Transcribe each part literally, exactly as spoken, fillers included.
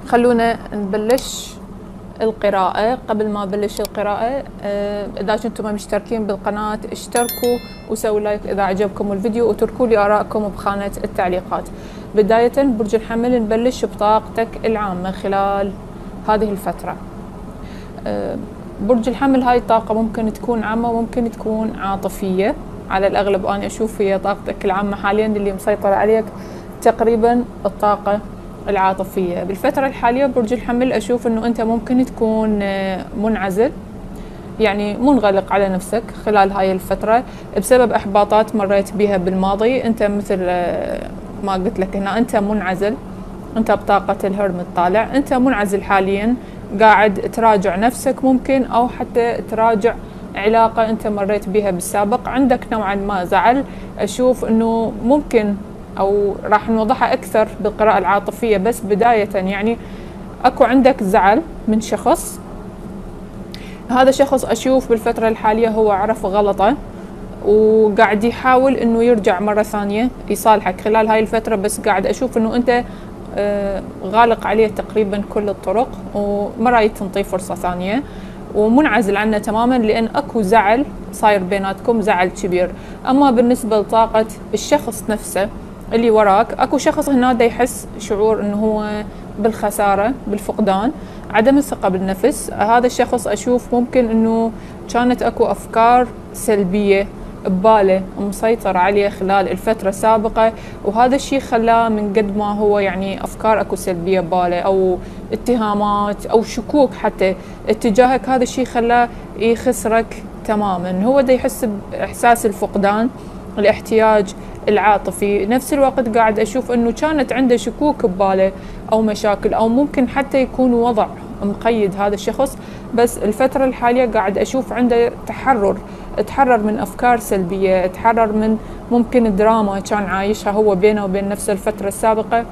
خلونا نبلش القراءة. قبل ما نبلش القراءة آه، إذا كنتم مشتركين بالقناة اشتركوا وسووا لايك إذا عجبكم الفيديو، وتركوا لي آراءكم بخانة التعليقات. بداية برج الحمل، نبلش بطاقتك العامة خلال هذه الفترة. آه، برج الحمل هاي الطاقة ممكن تكون عامة وممكن تكون عاطفية. على الأغلب أنا أشوف هي طاقتك العامة حاليا اللي مسيطرة عليك تقريبا الطاقة العاطفية. بالفترة الحالية برج الحمل أشوف أنه أنت ممكن تكون منعزل، يعني منغلق على نفسك خلال هاي الفترة بسبب إحباطات مريت بها بالماضي. أنت مثل ما قلت لك هنا، أنت منعزل، أنت بطاقة الهرم الطالع، أنت منعزل حاليا، قاعد تراجع نفسك ممكن، أو حتى تراجع علاقة أنت مريت بها بالسابق. عندك نوعا ما زعل، أشوف أنه ممكن، أو راح نوضحها أكثر بالقراءة العاطفية، بس بداية يعني أكو عندك زعل من شخص. هذا الشخص أشوف بالفترة الحالية هو عرف غلطه وقاعد يحاول أنه يرجع مرة ثانية يصالحك خلال هاي الفترة، بس قاعد أشوف أنه أنت غالق عليه تقريبا كل الطرق وما رايد تنطيه فرصة ثانية ومنعزل عنه تماما، لأن أكو زعل صاير بيناتكم، زعل كبير. أما بالنسبة لطاقة الشخص نفسه اللي وراك، أكو شخص هنا دا يحس شعور أنه هو بالخسارة، بالفقدان، عدم الثقة بالنفس. هذا الشخص أشوف ممكن أنه كانت أكو أفكار سلبية بباله مسيطر عليه خلال الفترة السابقة، وهذا الشيء خلاه من قد ما هو يعني أفكار أكو سلبية بباله أو اتهامات أو شكوك حتى اتجاهك. هذا الشيء خلاه يخسرك تماما. هو دا يحس بإحساس الفقدان، الاحتياج العاطفي. نفس الوقت قاعد أشوف أنه كانت عنده شكوك بباله أو مشاكل، أو ممكن حتى يكون وضع مقيد هذا الشخص، بس الفترة الحالية قاعد أشوف عنده تحرر، تحرر من أفكار سلبية، تحرر من ممكن دراما كان عايشها هو بينه وبين نفسه الفترة السابقة،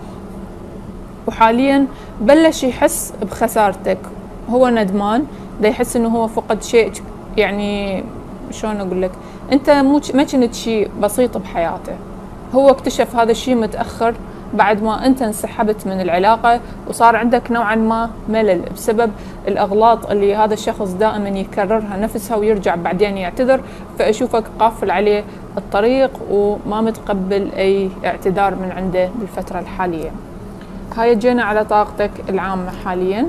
وحاليا بلش يحس بخسارتك. هو ندمان، دا يحس أنه هو فقد شيء، يعني شلون أقول لك، أنت مو ما كنت شيء بسيط بحياته. هو اكتشف هذا الشيء متأخر بعد ما أنت انسحبت من العلاقة، وصار عندك نوعا ما ملل بسبب الأغلاط اللي هذا الشخص دائما يكررها نفسها ويرجع بعدين يعتذر. فأشوفك قافل عليه الطريق وما متقبل أي اعتذار من عنده بالفترة الحالية. هاي جينا على طاقتك العامة حاليا.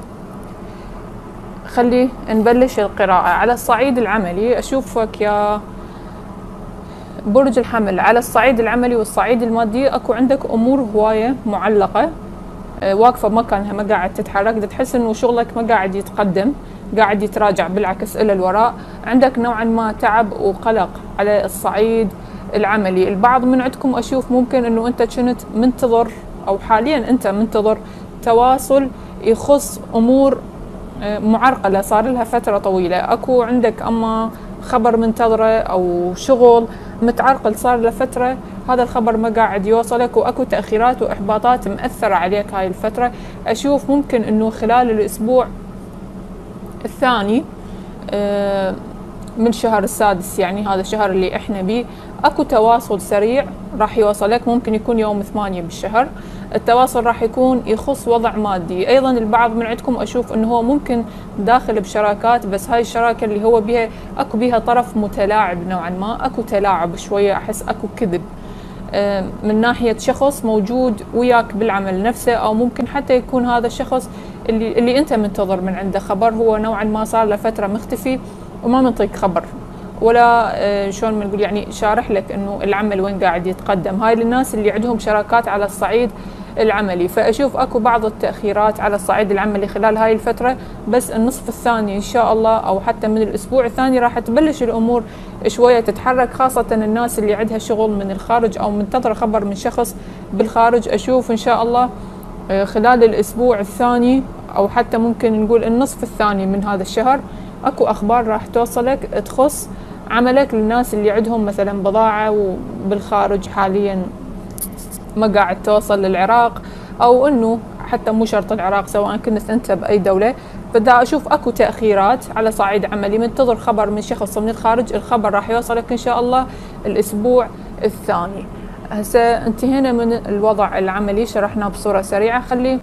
خلي نبلش القراءة. على الصعيد العملي أشوفك يا برج الحمل، على الصعيد العملي والصعيد المادي أكو عندك أمور هواية معلقة واقفة بمكانها، ما قاعد تتحرك. دا تحس إنه شغلك ما قاعد يتقدم، قاعد يتراجع بالعكس إلى الوراء. عندك نوعا ما تعب وقلق على الصعيد العملي. البعض من عندكم أشوف ممكن إنه أنت كنت منتظر، أو حاليا أنت منتظر تواصل يخص أمور معرقلة صار لها فترة طويلة. أكو عندك أما خبر منتظرة أو شغل متعرقل صار له فترة، هذا الخبر ما قاعد يوصلك، وأكو تأخيرات وإحباطات مأثرة عليك هاي الفترة. أشوف ممكن أنه خلال الأسبوع الثاني من شهر السادس، يعني هذا الشهر اللي احنا بيه، أكو تواصل سريع راح يوصلك. ممكن يكون يوم ثمانية بالشهر. التواصل راح يكون يخص وضع مادي. أيضا البعض من عندكم أشوف أنه هو ممكن داخل بشراكات، بس هاي الشراكة اللي هو بها أكو بها طرف متلاعب نوعا ما، أكو تلاعب شوية، أحس أكو كذب من ناحية شخص موجود وياك بالعمل نفسه، أو ممكن حتى يكون هذا الشخص اللي, اللي أنت منتظر من عنده خبر هو نوعا ما صار له فترة مختفي وما منطيك خبر، ولا شلون بنقول يعني شارح لك انه العمل وين قاعد يتقدم. هاي للناس اللي عندهم شراكات على الصعيد العملي. فاشوف اكو بعض التاخيرات على الصعيد العملي خلال هاي الفتره، بس النصف الثاني ان شاء الله او حتى من الاسبوع الثاني راح تبلش الامور شويه تتحرك، خاصه الناس اللي عندها شغل من الخارج او منتظره خبر من شخص بالخارج. اشوف ان شاء الله خلال الاسبوع الثاني او حتى ممكن نقول النصف الثاني من هذا الشهر اكو اخبار راح توصلك تخص عملك. للناس اللي عندهم مثلا بضاعة وبالخارج حاليا ما قاعد توصل للعراق، او انه حتى مو شرط العراق، سواء كنت انت باي دولة. بدأ اشوف اكو تأخيرات على صعيد عملي، منتظر خبر من شخص من الخارج، الخبر راح يوصلك ان شاء الله الاسبوع الثاني. هسه انتهينا من الوضع العملي، شرحناه بصورة سريعة. خلي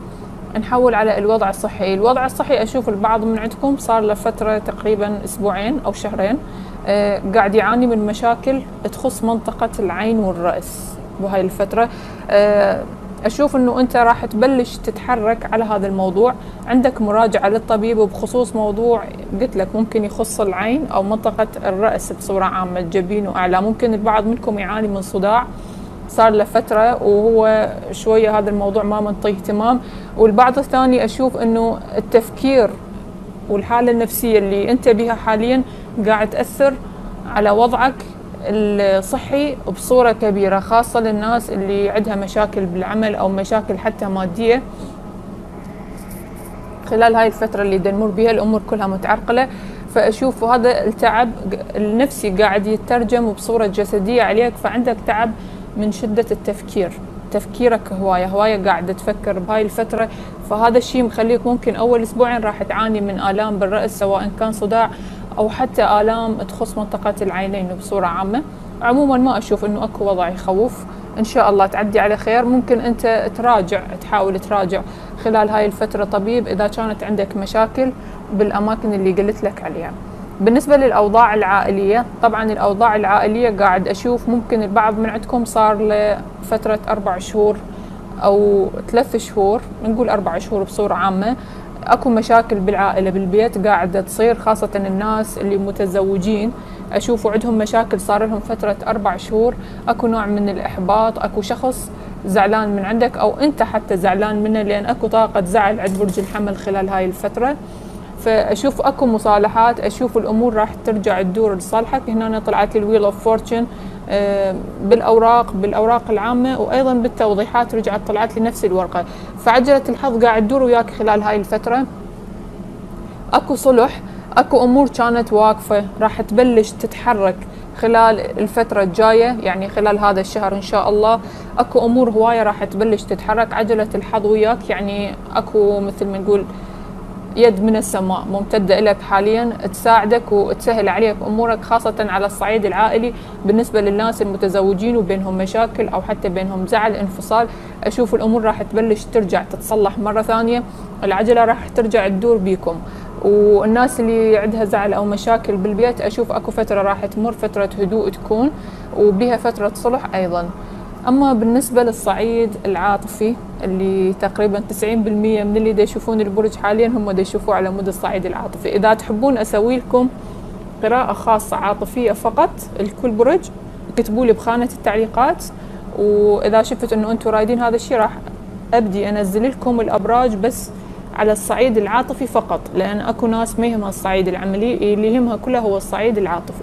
نحول على الوضع الصحي. الوضع الصحي أشوف البعض من عندكم صار له فترة تقريبا أسبوعين أو شهرين أه قاعد يعاني من مشاكل تخص منطقة العين والرأس بهاي الفترة. أه أشوف أنه أنت راح تبلش تتحرك على هذا الموضوع. عندك مراجعة للطبيب وبخصوص موضوع قلت لك ممكن يخص العين أو منطقة الرأس بصورة عامة، الجبين وأعلى. ممكن البعض منكم يعاني من صداع صار له فترة وهو شوية هذا الموضوع ما منطيه اهتمام. والبعض الثاني أشوف أنه التفكير والحالة النفسية اللي أنت بها حاليا قاعد تأثر على وضعك الصحي بصورة كبيرة، خاصة للناس اللي عندها مشاكل بالعمل أو مشاكل حتى مادية. خلال هاي الفترة اللي نمر بها الأمور كلها متعرقلة، فأشوف هذا التعب النفسي قاعد يترجم بصورة جسدية عليك، فعندك تعب من شدة التفكير. تفكيرك هواية هواية قاعد تفكر بهاي الفترة، فهذا الشيء مخليك ممكن أول أسبوعين راح تعاني من آلام بالرأس سواء كان صداع أو حتى آلام تخص منطقة العينين بصورة عامة. عموما ما أشوف أنه أكو وضع يخوف، إن شاء الله تعدي على خير. ممكن أنت تراجع تحاول تراجع خلال هاي الفترة طبيب إذا كانت عندك مشاكل بالأماكن اللي قلت لك عليها. بالنسبة للأوضاع العائلية، طبعا الأوضاع العائلية قاعد أشوف ممكن البعض من عندكم صار لفترة أربع شهور أو ثلاث شهور، نقول أربع شهور بصورة عامة، أكو مشاكل بالعائلة بالبيت قاعدة تصير، خاصة الناس اللي متزوجين أشوفوا عندهم مشاكل صار لهم فترة أربع شهور. أكو نوع من الإحباط، أكو شخص زعلان من عندك أو أنت حتى زعلان منه، لأن أكو طاقة زعل عند برج الحمل خلال هاي الفترة. فأشوف أكو مصالحات، أشوف الأمور راح ترجع تدور لصالحك. هنا طلعت لي الويل اوف فورتشن بالأوراق بالأوراق العامة، وأيضا بالتوضيحات رجعت طلعت لي نفس الورقة. فعجلة الحظ قاعد تدور وياك خلال هاي الفترة. أكو صلح، أكو أمور كانت واقفة راح تبلش تتحرك خلال الفترة الجاية، يعني خلال هذا الشهر إن شاء الله. أكو أمور هواية راح تبلش تتحرك. عجلة الحظ وياك، يعني أكو مثل ما نقول يد من السماء ممتدة لك حاليا تساعدك وتسهل عليك أمورك، خاصة على الصعيد العائلي. بالنسبة للناس المتزوجين وبينهم مشاكل أو حتى بينهم زعل انفصال، أشوف الأمور راح تبلش ترجع تتصلح مرة ثانية. العجلة راح ترجع تدور بيكم. والناس اللي عندها زعل أو مشاكل بالبيت أشوف أكو فترة راح تمر، فترة هدوء تكون وبها فترة صلح أيضا. أما بالنسبة للصعيد العاطفي اللي تقريبا تسعين بالمية من اللي دا يشوفون البرج حاليا هم دا يشوفوه على مدى الصعيد العاطفي. إذا تحبون أسوي لكم قراءة خاصة عاطفية فقط لكل برج اكتبوا لي بخانة التعليقات، وإذا شفت أنه أنتم رايدين هذا الشيء راح أبدي أنزل لكم الأبراج بس على الصعيد العاطفي فقط، لأن أكو ناس ما يهمها الصعيد العملي، اللي يهمها كله هو الصعيد العاطفي.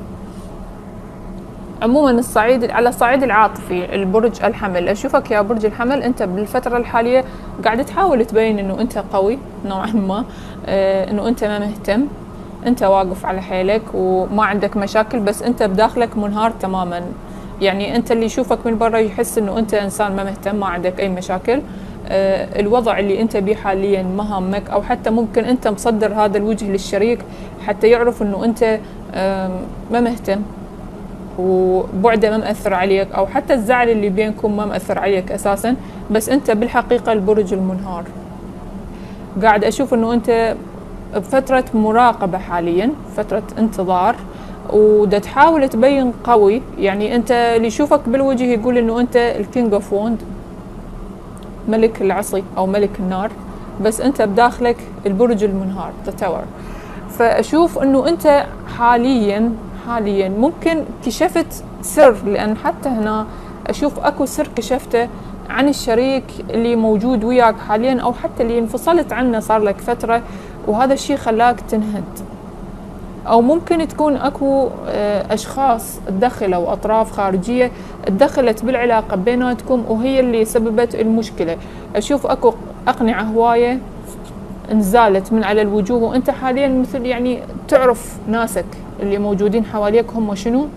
عموما الصعيد على الصعيد العاطفي البرج الحمل، اشوفك يا برج الحمل انت بالفتره الحاليه قاعد تحاول تبين انه انت قوي نوعا ما، اه انه انت ما مهتم، انت واقف على حيلك وما عندك مشاكل، بس انت بداخلك منهار تماما. يعني انت اللي يشوفك من برا يحس انه انت انسان ما مهتم، ما عندك اي مشاكل. اه الوضع اللي انت بيه حاليا ما همك، او حتى ممكن انت مصدر هذا الوجه للشريك حتى يعرف انه انت اه ما مهتم وبعده ما مأثر عليك، أو حتى الزعل اللي بينكم ما مأثر عليك أساسا، بس أنت بالحقيقة البرج المنهار. قاعد أشوف أنه أنت بفترة مراقبة حاليا، فترة انتظار، ودا تحاول تبين قوي. يعني أنت اللي يشوفك بالوجه يقول أنه أنت الكينج اوف ووند، ملك العصي أو ملك النار، بس أنت بداخلك البرج المنهار the tower. فأشوف أنه أنت حاليا حاليا ممكن كشفت سر، لأن حتى هنا أشوف أكو سر كشفته عن الشريك اللي موجود وياك حاليا، أو حتى اللي انفصلت عنه صار لك فترة وهذا الشيء خلاك تنهد. أو ممكن تكون أكو أشخاص تدخلوا، أطراف خارجية تدخلت بالعلاقة بيناتكم وهي اللي سببت المشكلة. أشوف أكو أقنعة هواية انزالت من على الوجوه، وأنت حاليا مثل يعني تعرف ناسك اللي موجودين حواليك هم شنو،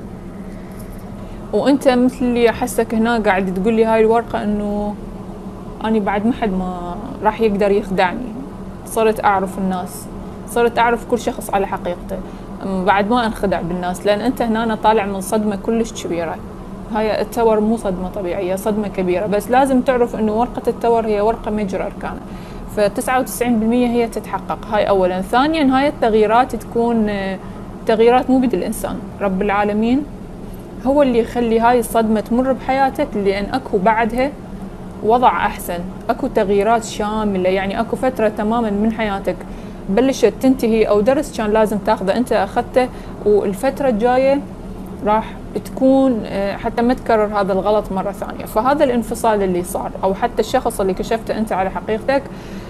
وأنت مثل اللي أحسك هنا قاعد تقول لي هاي الورقة إنه أنا بعد ما حد ما راح يقدر يخدعني، صرت أعرف الناس، صرت أعرف كل شخص على حقيقته بعد ما أنخدع بالناس. لأن أنت هنا طالع من صدمة كلش كبيرة. هاي التور مو صدمة طبيعية، صدمة كبيرة، بس لازم تعرف إنه ورقة التور هي ورقة مجرى أركانه. فتسعة وتسعين بالمية هي تتحقق. هاي اولا. ثانيا هاي التغييرات تكون تغييرات مو بيد الانسان، رب العالمين هو اللي يخلي هاي الصدمة تمر بحياتك، لان اكو بعدها وضع احسن، اكو تغييرات شاملة. يعني اكو فترة تماما من حياتك بلشت تنتهي، او درس كان لازم تاخذه انت اخذته، والفترة الجاية راح تكون حتى ما تكرر هذا الغلط مرة ثانية. فهذا الانفصال اللي صار، او حتى الشخص اللي كشفته انت على حقيقتك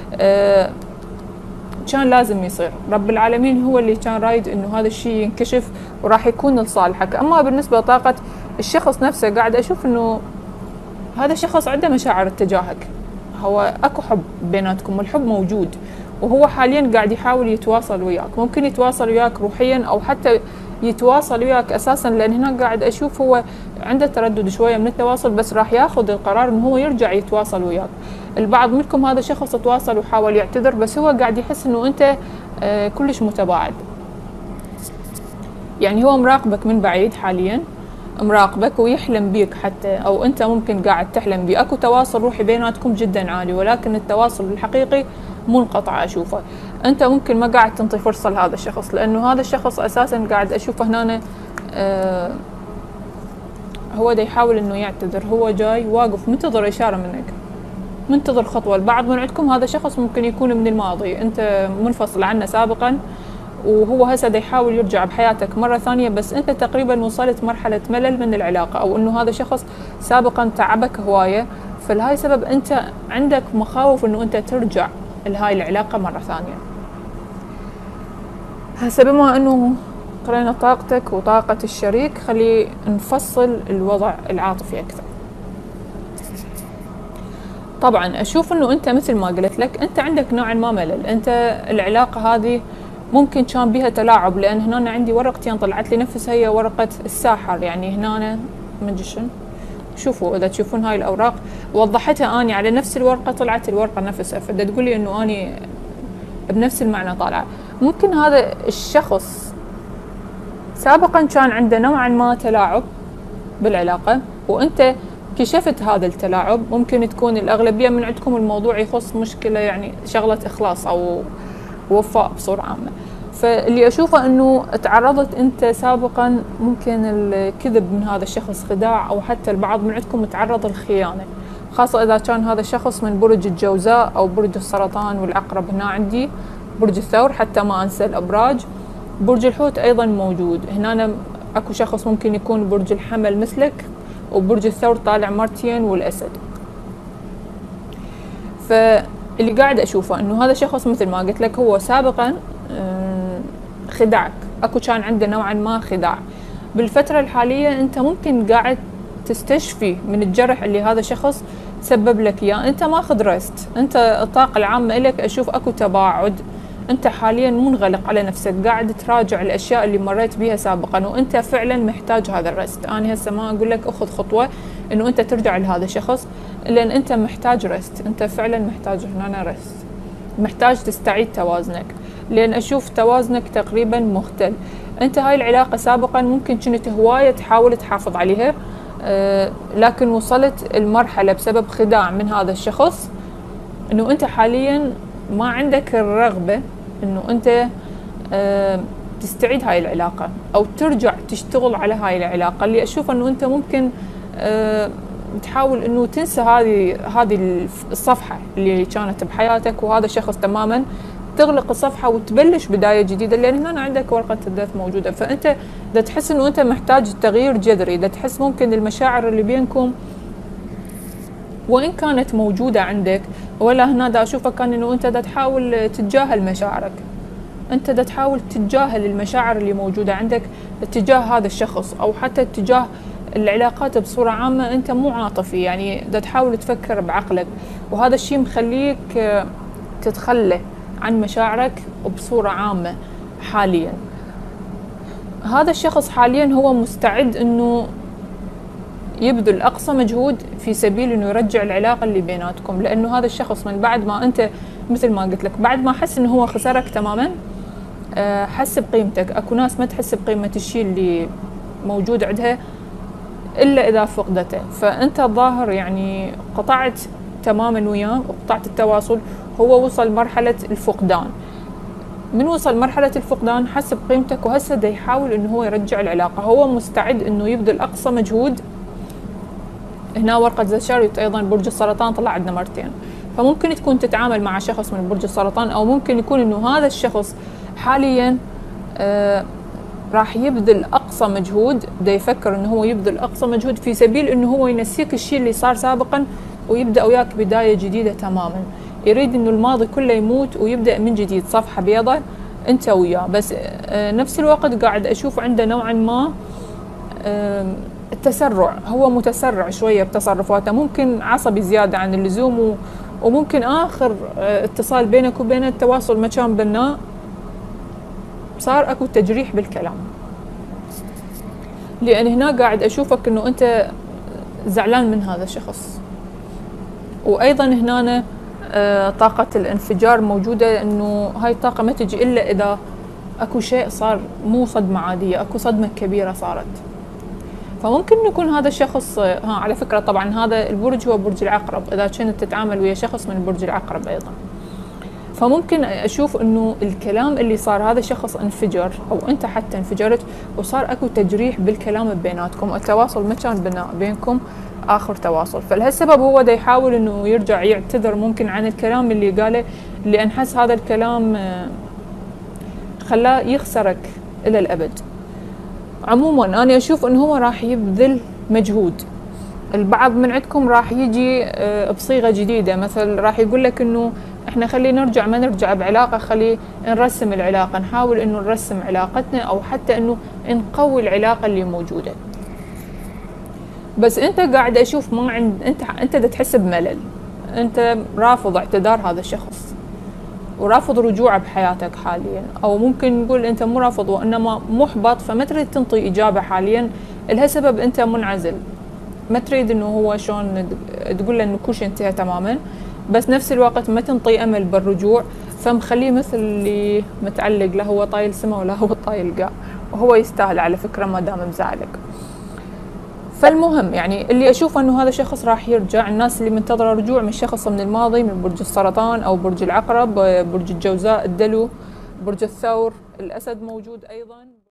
كان لازم يصير، رب العالمين هو اللي كان رايد انه هذا الشيء ينكشف وراح يكون لصالحك. اما بالنسبة لطاقة الشخص نفسه، قاعد اشوف انه هذا الشخص عنده مشاعر تجاهك، هو اكو حب بيناتكم والحب موجود، وهو حاليا قاعد يحاول يتواصل وياك، ممكن يتواصل وياك روحيا او حتى يتواصل وياك اساسا، لان هنا قاعد اشوف هو عنده تردد شويه من التواصل، بس راح ياخذ القرار انه هو يرجع يتواصل وياك. البعض منكم هذا شخص تواصل وحاول يعتذر، بس هو قاعد يحس انه انت آه كلش متباعد، يعني هو مراقبك من بعيد حاليا، مراقبك ويحلم بيك حتى، او انت ممكن قاعد تحلم بيه. اكو تواصل روحي بيناتكم جدا عالي، ولكن التواصل الحقيقي منقطع اشوفه. انت ممكن ما قاعد تنطي فرصه لهذا الشخص، لانه هذا الشخص اساسا قاعد اشوفه هنا آه هو دا يحاول انه يعتذر، هو جاي واقف منتظر اشاره منك، منتظر خطوه. البعض من عندكم هذا شخص ممكن يكون من الماضي، انت منفصل عنه سابقا، وهو هسه دا يحاول يرجع بحياتك مرة ثانية، بس انت تقريبا وصلت مرحلة ملل من العلاقة، او انه هذا شخص سابقا تعبك هواية، فلهاي سبب انت عندك مخاوف انه انت ترجع لهاي العلاقة مرة ثانية. هسه بما انه قرينا طاقتك وطاقة الشريك، خلي نفصل الوضع العاطفي اكثر. طبعا اشوف انه انت مثل ما قلت لك، انت عندك نوعا ما ملل، انت العلاقة هذه ممكن كان بها تلاعب، لان هنا عندي ورقتين طلعت لي نفسها، هي ورقة الساحر، يعني هنا ماجيشن. شوفوا اذا تشوفون هاي الاوراق وضحتها اني على نفس الورقة، طلعت الورقة نفسها، فدا تقول لي انه اني بنفس المعنى طالعة. ممكن هذا الشخص سابقا كان عنده نوعا ما تلاعب بالعلاقة، وانت كشفت هذا التلاعب. ممكن تكون الاغلبية من عندكم الموضوع يخص مشكلة، يعني شغلة اخلاص او وفاء بصورة عامة. فاللي أشوفه أنه تعرضت أنت سابقا ممكن الكذب من هذا الشخص، خداع، أو حتى البعض من عندكم تعرض الخيانة، خاصة إذا كان هذا الشخص من برج الجوزاء أو برج السرطان والعقرب. هنا عندي برج الثور، حتى ما أنسى الأبراج. برج الحوت أيضا موجود هنا. أكو شخص ممكن يكون برج الحمل مثلك، وبرج الثور طالع مرتين والأسد. ف اللي قاعد اشوفه انه هذا شخص مثل ما قلت لك هو سابقا خدعك، اكو كان عنده نوعا ما خداع. بالفترة الحالية انت ممكن قاعد تستشفي من الجرح اللي هذا الشخص سبب لك اياه، انت ماخذ ريست، انت الطاقة العامة لك اشوف اكو تباعد، انت حاليا منغلق على نفسك، قاعد تراجع الاشياء اللي مريت بيها سابقا، وانت فعلا محتاج هذا الريست. انا هسه ما اقول لك اخذ خطوة انه انت ترجع لهذا الشخص، لان انت محتاج ريست، انت فعلا محتاج هنا ريست، محتاج تستعيد توازنك، لان اشوف توازنك تقريبا مختل. انت هاي العلاقة سابقا ممكن كنت هواية تحاول تحافظ عليها، أه لكن وصلت المرحلة بسبب خداع من هذا الشخص انه انت حاليا ما عندك الرغبة انه انت أه تستعيد هاي العلاقة او ترجع تشتغل على هاي العلاقة. اللي اشوف انه انت ممكن أه تحاول انه تنسى هذه هذه الصفحة اللي كانت بحياتك وهذا الشخص تماما، تغلق الصفحة وتبلش بداية جديدة، لان هنا عندك ورقة الدث موجودة. فانت دا تحس انه انت محتاج تغيير جذري، دا تحس ممكن المشاعر اللي بينكم وإن كانت موجودة عندك، ولا هنا دا أشوفك كان إنه أنت دا تحاول تتجاهل مشاعرك، أنت دا تحاول تتجاهل المشاعر اللي موجودة عندك اتجاه هذا الشخص، أو حتى اتجاه العلاقات بصورة عامة. أنت مو عاطفي، يعني دا تحاول تفكر بعقلك، وهذا الشيء مخليك تتخلى عن مشاعرك بصورة عامة حاليا. هذا الشخص حاليا هو مستعد إنه يبذل أقصى مجهود في سبيل إنه يرجع العلاقة اللي بيناتكم، لأنه هذا الشخص من بعد ما أنت مثل ما قلت لك، بعد ما حس إنه هو خسرك تماما، حس بقيمتك. أكو ناس ما تحس بقيمة الشيء اللي موجود عندها إلا إذا فقدته، فأنت الظاهر يعني قطعت تماما وياه وقطعت التواصل. هو وصل مرحلة الفقدان. من وصل مرحلة الفقدان حسب قيمتك، وهسه دا يحاول انه هو يرجع العلاقة، هو مستعد انه يبذل اقصى مجهود. هنا ورقة ذا شاريوت ايضا برج السرطان طلع عندنا مرتين، فممكن تكون تتعامل مع شخص من برج السرطان، او ممكن يكون انه هذا الشخص حاليا آه راح يبذل اقصى مجهود، دا يفكر انه هو يبذل اقصى مجهود في سبيل انه هو ينسيك الشيء اللي صار سابقا ويبدا وياك بداية جديدة تماما. يريد انه الماضي كله يموت ويبدا من جديد صفحة بيضاء انت وياه. بس آه نفس الوقت قاعد اشوف عنده نوعا ما آه التسرع، هو متسرع شوية بتصرفاته، ممكن عصبي زيادة عن اللزوم، وممكن آخر اتصال بينك وبين التواصل ما كان بناء صار أكو تجريح بالكلام. لأن هنا قاعد أشوفك إنه أنت زعلان من هذا الشخص، وأيضا هنا طاقة الانفجار موجودة، إنه هاي الطاقة ما تجي إلا إذا أكو شيء صار مو صدمة عادية، أكو صدمة كبيرة صارت. فممكن يكون هذا الشخص، ها على فكرة طبعا هذا البرج هو برج العقرب، إذا كنت تتعامل ويا شخص من برج العقرب أيضا، فممكن أشوف إنه الكلام اللي صار هذا الشخص انفجر، أو أنت حتى انفجرت وصار أكو تجريح بالكلام بيناتكم، التواصل ما كان بناء بينكم آخر تواصل. فلهالسبب هو دا يحاول إنه يرجع يعتذر ممكن عن الكلام اللي قاله، لأن حس هذا الكلام خلاه يخسرك إلى الأبد. عموما أنا أشوف إنه هو راح يبذل مجهود. البعض من عندكم راح يجي بصيغة جديدة، مثل راح يقول لك إنه إحنا خلي نرجع، ما نرجع بعلاقة، خلي نرسم العلاقة، نحاول إنه نرسم علاقتنا، أو حتى إنه نقوي العلاقة اللي موجودة. بس أنت قاعد أشوف ما عند أنت أنت دا تحس بملل، أنت رافض اعتذار هذا الشخص ورافض رجوعه بحياتك حاليا، او ممكن نقول انت مو رافض وانما محبط، فما تريد تنطي اجابه حاليا، لهالسبب انت منعزل، ما تريد انه هو شلون تقول له انه كل شيء انتهى تماما، بس نفس الوقت ما تنطي امل بالرجوع، فمخليه مثل اللي متعلق، لا هو طايل سما ولا هو طايل قاع، وهو يستاهل على فكره ما دام مزعلك. فالمهم يعني اللي اشوفه انه هذا الشخص راح يرجع. الناس اللي منتظره رجوع من شخص من الماضي من برج السرطان او برج العقرب، برج الجوزاء، الدلو، برج الثور، الاسد موجود ايضا.